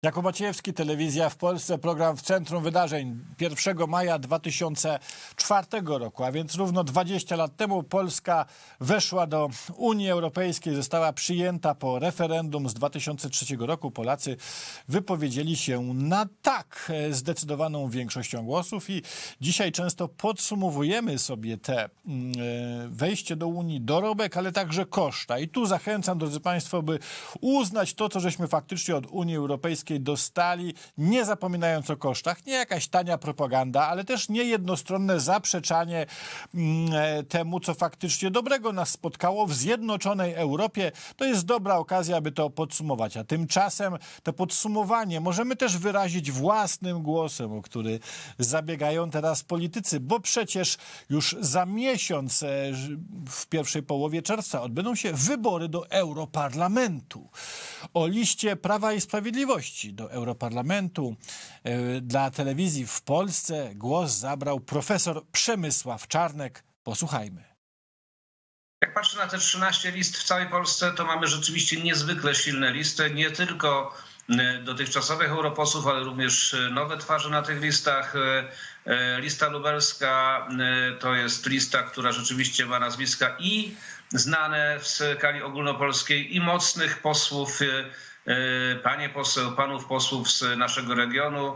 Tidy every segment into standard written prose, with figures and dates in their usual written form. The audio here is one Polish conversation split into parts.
Jakub Maciejewski, Telewizja w Polsce, program w Centrum Wydarzeń. 1 maja 2004 roku, a więc równo 20 lat temu Polska weszła do Unii Europejskiej, została przyjęta po referendum z 2003 roku. Polacy wypowiedzieli się na tak zdecydowaną większością głosów i dzisiaj często podsumowujemy sobie te wejście do Unii, dorobek, ale także koszta. I tu zachęcam, drodzy Państwo, by uznać to, co żeśmy faktycznie od Unii Europejskiej dostali, nie zapominając o kosztach. Nie jakaś tania propaganda, ale też nie jednostronne zaprzeczanie temu, co faktycznie dobrego nas spotkało w zjednoczonej Europie. To jest dobra okazja, aby to podsumować. A tymczasem to podsumowanie możemy też wyrazić własnym głosem, o który zabiegają teraz politycy, bo przecież już za miesiąc, w pierwszej połowie czerwca, odbędą się wybory do Europarlamentu. O liście Prawa i Sprawiedliwości do Europarlamentu dla telewizji w Polsce głos zabrał profesor Przemysław Czarnek. Posłuchajmy. Jak patrzę na te 13 list w całej Polsce, to mamy rzeczywiście niezwykle silne listy, nie tylko dotychczasowych europosłów, ale również nowe twarze na tych listach. Lista lubelska to jest lista, która rzeczywiście ma nazwiska i znane w skali ogólnopolskiej, i mocnych posłów, panie poseł, panów posłów z naszego regionu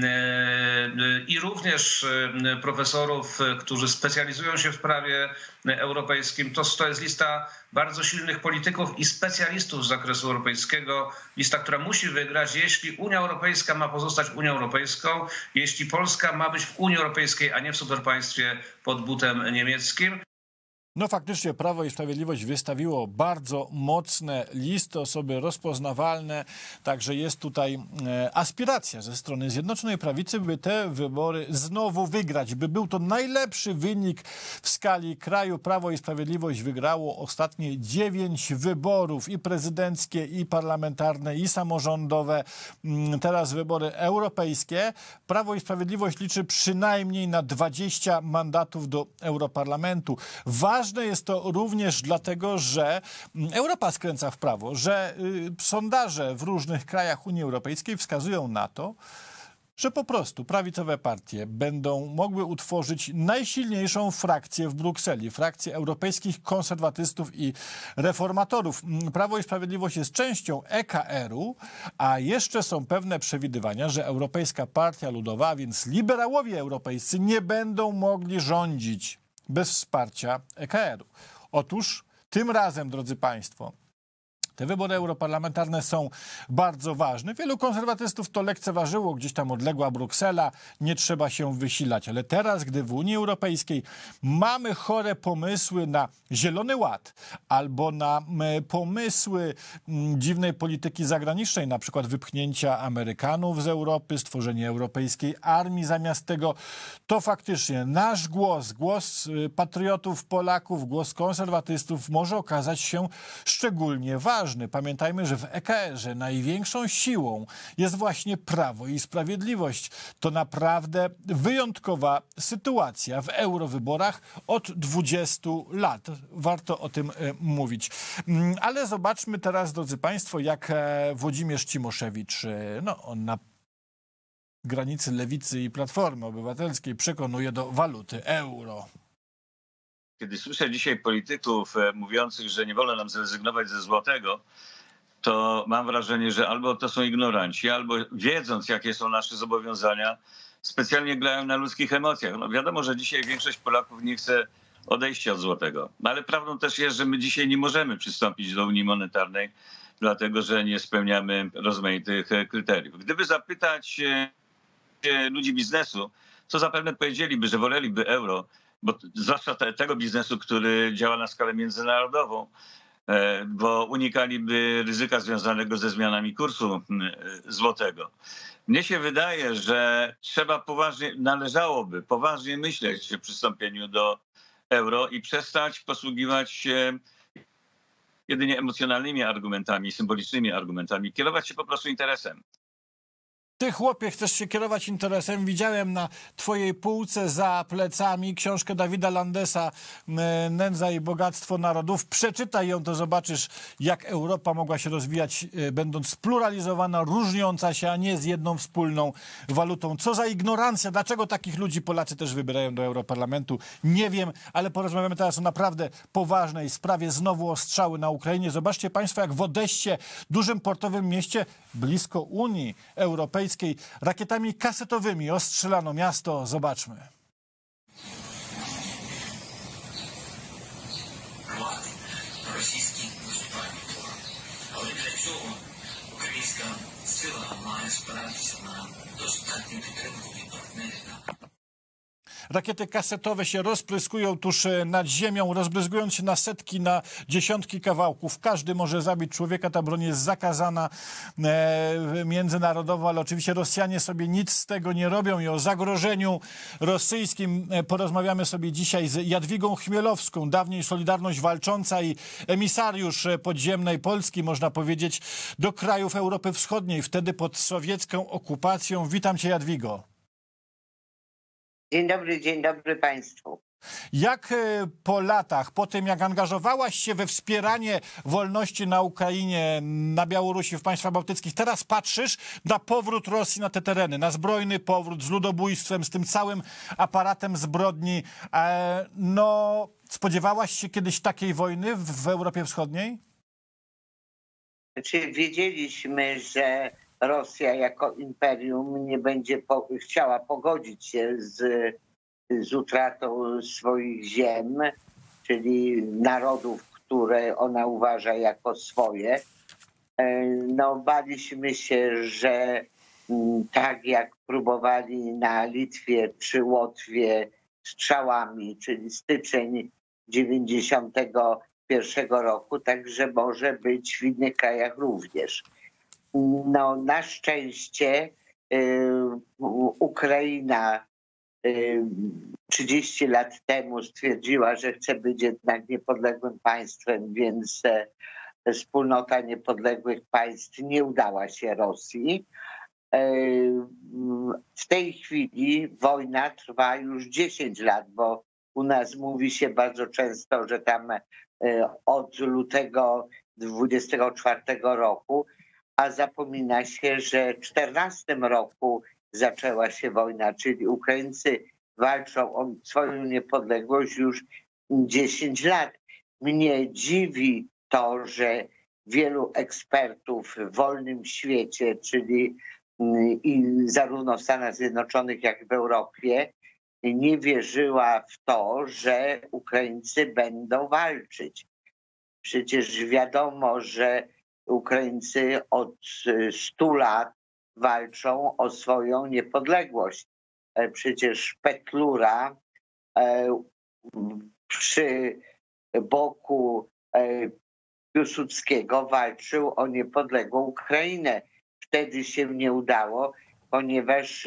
i również profesorów, którzy specjalizują się w prawie europejskim. To jest lista bardzo silnych polityków i specjalistów z zakresu europejskiego. Lista, która musi wygrać, jeśli Unia Europejska ma pozostać Unią Europejską, jeśli Polska ma być w Unii Europejskiej, a nie w superpaństwie pod butem niemieckim. No faktycznie Prawo i Sprawiedliwość wystawiło bardzo mocne listy, osoby rozpoznawalne, także jest tutaj aspiracja ze strony Zjednoczonej Prawicy, by te wybory znowu wygrać, by był to najlepszy wynik w skali kraju. Prawo i Sprawiedliwość wygrało ostatnie 9 wyborów, i prezydenckie, i parlamentarne, i samorządowe, teraz wybory europejskie. Prawo i Sprawiedliwość liczy przynajmniej na 20 mandatów do Europarlamentu. Ważne jest to również dlatego, że Europa skręca w prawo, że sondaże w różnych krajach Unii Europejskiej wskazują na to, że po prostu prawicowe partie będą mogły utworzyć najsilniejszą frakcję w Brukseli, frakcję europejskich konserwatystów i reformatorów. Prawo i Sprawiedliwość jest częścią EKR-u, a jeszcze są pewne przewidywania, że Europejska Partia Ludowa, a więc liberałowie europejscy, nie będą mogli rządzić bez wsparcia EKR-u. Otóż tym razem, drodzy Państwo, te wybory europarlamentarne są bardzo ważne. Wielu konserwatystów to lekceważyło, gdzieś tam odległa Bruksela, nie trzeba się wysilać. Ale teraz, gdy w Unii Europejskiej mamy chore pomysły na Zielony Ład albo na pomysły dziwnej polityki zagranicznej, na przykład wypchnięcia Amerykanów z Europy, stworzenie europejskiej armii zamiast tego, to faktycznie nasz głos, głos patriotów, Polaków, głos konserwatystów może okazać się szczególnie ważny. Pamiętajmy, że w EKR-ze największą siłą jest właśnie Prawo i Sprawiedliwość. To naprawdę wyjątkowa sytuacja w eurowyborach od 20 lat. Warto o tym mówić. Ale zobaczmy teraz, drodzy Państwo, jak Włodzimierz Cimoszewicz, on na granicy Lewicy i Platformy Obywatelskiej przekonuje do waluty euro. Kiedy słyszę dzisiaj polityków mówiących, że nie wolno nam zrezygnować ze złotego, to mam wrażenie, że albo to są ignoranci, albo wiedząc, jakie są nasze zobowiązania, specjalnie grają na ludzkich emocjach. No wiadomo, że dzisiaj większość Polaków nie chce odejścia od złotego. Ale prawdą też jest, że my dzisiaj nie możemy przystąpić do Unii Monetarnej, dlatego że nie spełniamy rozmaitych kryteriów. Gdyby zapytać ludzi biznesu, to zapewne powiedzieliby, że woleliby euro, bo zwłaszcza tego biznesu, który działa na skalę międzynarodową, bo unikaliby ryzyka związanego ze zmianami kursu złotego. Mnie się wydaje, że należałoby poważnie myśleć o przystąpieniu do euro i przestać posługiwać się jedynie emocjonalnymi argumentami, symbolicznymi argumentami, kierować się po prostu interesem. Ty, chłopie, chcesz się kierować interesem. Widziałem na twojej półce za plecami książkę Dawida Landesa Nędza i bogactwo narodów. Przeczytaj ją, to zobaczysz, jak Europa mogła się rozwijać, będąc spluralizowana, różniąca się, a nie z jedną wspólną walutą. Co za ignorancja. Dlaczego takich ludzi Polacy też wybierają do Europarlamentu? Nie wiem, ale porozmawiamy teraz o naprawdę poważnej sprawie. Znowu ostrzały na Ukrainie. Zobaczcie państwo, jak w Odeście, dużym portowym mieście blisko Unii Europejskiej, rakietami kasetowymi ostrzelano miasto. Zobaczmy. Російський наступальний план. Але для цього українська сила має спиратися на достатню підтримку від партнерів. Rakiety kasetowe się rozpryskują tuż nad ziemią, rozbryzgując się na setki, na dziesiątki kawałków. Każdy może zabić człowieka, ta broń jest zakazana międzynarodowo, ale oczywiście Rosjanie sobie nic z tego nie robią i o zagrożeniu rosyjskim porozmawiamy sobie dzisiaj z Jadwigą Chmielowską, dawniej Solidarność Walcząca i emisariusz podziemnej Polski, można powiedzieć, do krajów Europy Wschodniej, wtedy pod sowiecką okupacją. Witam cię, Jadwigo. Dzień dobry Państwu. Jak po latach, po tym jak angażowałaś się we wspieranie wolności na Ukrainie, na Białorusi, w państwach bałtyckich, teraz patrzysz na powrót Rosji na te tereny, na zbrojny powrót z ludobójstwem, z tym całym aparatem zbrodni. No, spodziewałaś się kiedyś takiej wojny w Europie Wschodniej? Czy wiedzieliśmy, że Rosja jako imperium nie będzie chciała pogodzić się z utratą swoich ziem, czyli narodów, które ona uważa jako swoje. No, baliśmy się, że tak jak próbowali na Litwie czy Łotwie strzałami, czyli styczeń 91 roku, także może być w innych krajach również. No, na szczęście Ukraina 30 lat temu stwierdziła, że chce być jednak niepodległym państwem, więc wspólnota niepodległych państw nie udała się Rosji. W tej chwili wojna trwa już 10 lat, bo u nas mówi się bardzo często, że tam od lutego 24 roku, a zapomina się, że w 14 roku zaczęła się wojna, czyli Ukraińcy walczą o swoją niepodległość już 10 lat. Mnie dziwi to, że wielu ekspertów w wolnym świecie, czyli i zarówno w Stanach Zjednoczonych, jak i w Europie, nie wierzyła w to, że Ukraińcy będą walczyć. Przecież wiadomo, że Ukraińcy od 100 lat walczą o swoją niepodległość. Przecież Petlura przy boku Piłsudskiego walczył o niepodległą Ukrainę. Wtedy się nie udało, ponieważ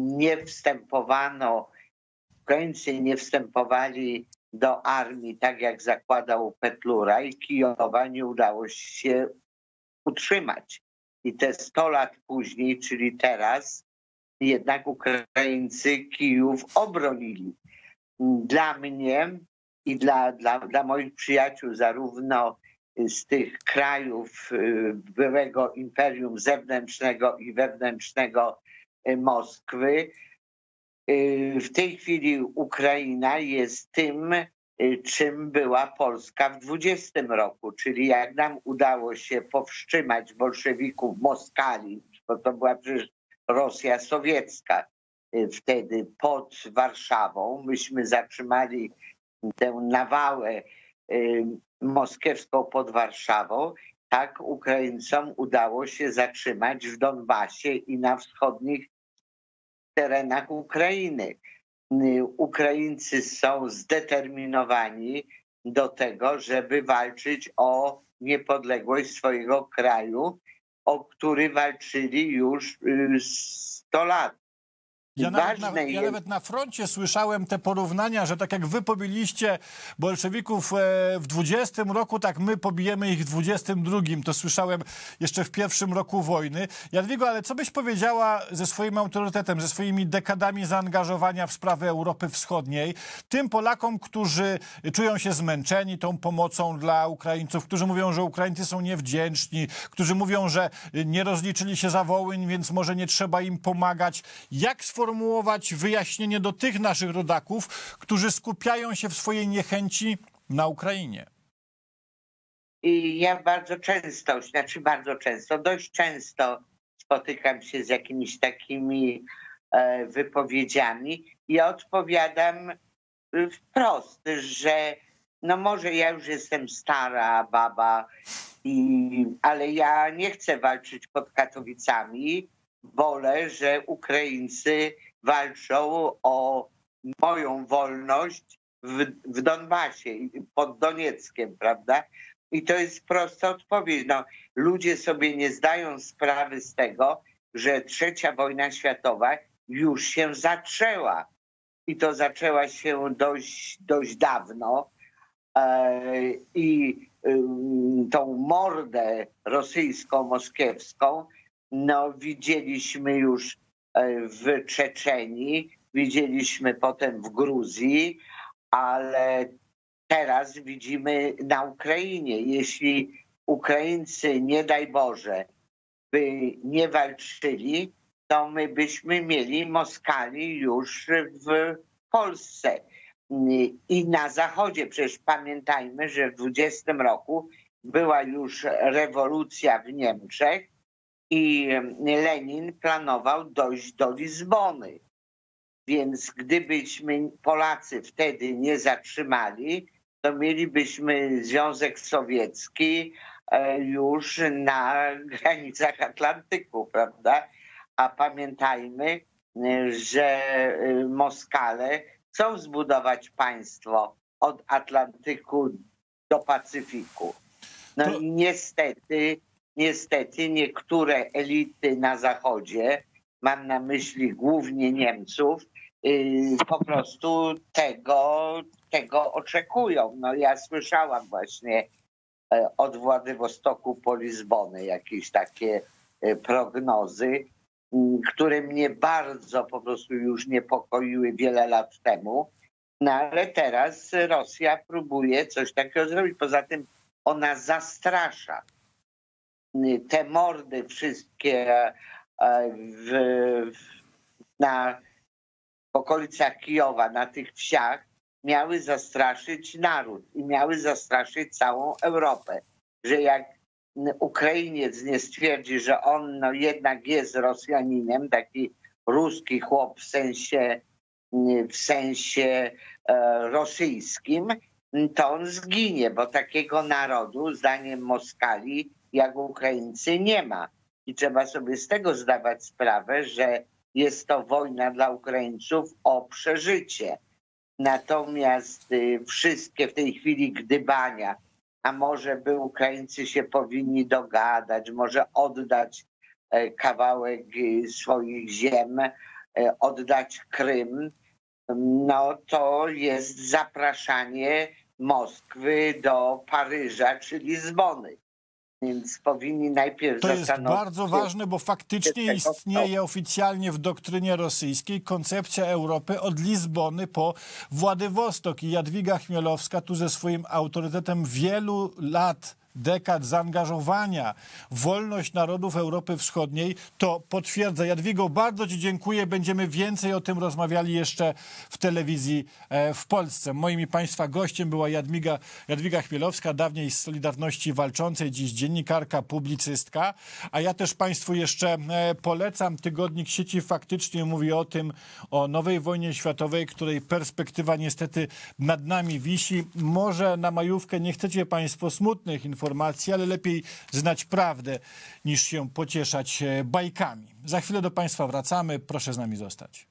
Ukraińcy nie wstępowali do armii, tak jak zakładał Petlura, i Kijowa nie udało się utrzymać. I te 100 lat później, czyli teraz, jednak Ukraińcy Kijów obronili. Dla mnie i dla moich przyjaciół, zarówno z tych krajów byłego imperium zewnętrznego i wewnętrznego Moskwy, w tej chwili Ukraina jest tym, czym była Polska w 20 roku. Czyli jak nam udało się powstrzymać bolszewików w Moskali, bo to była przecież Rosja sowiecka wtedy pod Warszawą, myśmy zatrzymali tę nawałę moskiewską pod Warszawą, tak Ukraińcom udało się zatrzymać w Donbasie i na wschodnich terenach Ukrainy. Ukraińcy są zdeterminowani do tego, żeby walczyć o niepodległość swojego kraju, o który walczyli już 100 lat. Ja nawet na froncie słyszałem te porównania, że tak jak wy pobiliście bolszewików w 20 roku, tak my pobijemy ich w 22. To słyszałem jeszcze w pierwszym roku wojny. Jadwigo, ale co byś powiedziała ze swoim autorytetem, ze swoimi dekadami zaangażowania w sprawy Europy Wschodniej, tym Polakom, którzy czują się zmęczeni tą pomocą dla Ukraińców, którzy mówią, że Ukraińcy są niewdzięczni, którzy mówią, że nie rozliczyli się za Wołyń, więc może nie trzeba im pomagać. Jak sformułować wyjaśnienie do tych naszych rodaków, którzy skupiają się w swojej niechęci na Ukrainie? I ja dość często spotykam się z jakimiś takimi wypowiedziami i odpowiadam wprost, że no może ja już jestem stara baba, ale ja nie chcę walczyć pod Katowicami. Wolę, że Ukraińcy walczą o moją wolność w Donbasie, pod Donieckiem, prawda? I to jest prosta odpowiedź. No, ludzie sobie nie zdają sprawy z tego, że trzecia wojna światowa już się zaczęła. I to zaczęła się dość dawno. I tą mordę rosyjską, moskiewską no, widzieliśmy już w Czeczenii, widzieliśmy potem w Gruzji, ale teraz widzimy na Ukrainie. Jeśli Ukraińcy, nie daj Boże, by nie walczyli, to my byśmy mieli Moskali już w Polsce i na Zachodzie. Przecież pamiętajmy, że w 20 roku była już rewolucja w Niemczech i Lenin planował dojść do Lizbony. Więc gdybyśmy Polacy wtedy nie zatrzymali, to mielibyśmy Związek Sowiecki już na granicach Atlantyku, prawda? A pamiętajmy, że Moskale chcą zbudować państwo od Atlantyku do Pacyfiku. No i niestety niektóre elity na Zachodzie, mam na myśli głównie Niemców, po prostu tego oczekują. No ja słyszałam właśnie od Władywostoku po Lizbonę jakieś takie prognozy, które mnie bardzo po prostu już niepokoiły wiele lat temu. No ale teraz Rosja próbuje coś takiego zrobić. Poza tym ona zastrasza. Te mordy wszystkie w okolicach Kijowa, na tych wsiach, miały zastraszyć naród i miały zastraszyć całą Europę. Że jak Ukrainiec nie stwierdzi, że on no jednak jest Rosjaninem, taki ruski chłop w sensie rosyjskim, to on zginie, bo takiego narodu, zdaniem Moskali, jak Ukraińcy, nie ma. I trzeba sobie z tego zdawać sprawę, że jest to wojna dla Ukraińców o przeżycie. Natomiast wszystkie w tej chwili gdybania, a może by Ukraińcy się powinni dogadać, może oddać kawałek swoich ziem, oddać Krym, no to jest zapraszanie Moskwy do Paryża czy Lizbony. Więc powinni najpierw To jest bardzo ważne, bo faktycznie istnieje oficjalnie w doktrynie rosyjskiej koncepcja Europy od Lizbony po Władywostok. I Jadwiga Chmielowska tu ze swoim autorytetem wielu lat, dekad zaangażowania w wolność narodów Europy Wschodniej to potwierdza. Jadwigo, bardzo ci dziękuję. Będziemy więcej o tym rozmawiali jeszcze w telewizji w Polsce. Moim i państwa gościem była Jadwiga Chmielowska, dawniej z Solidarności Walczącej, dziś dziennikarka, publicystka. A ja też państwu jeszcze polecam. Tygodnik Sieci Faktycznie mówi o nowej wojnie światowej, której perspektywa niestety nad nami wisi. Może na majówkę nie chcecie państwo smutnych informacji, ale lepiej znać prawdę niż się pocieszać bajkami. Za chwilę do państwa wracamy. Proszę z nami zostać.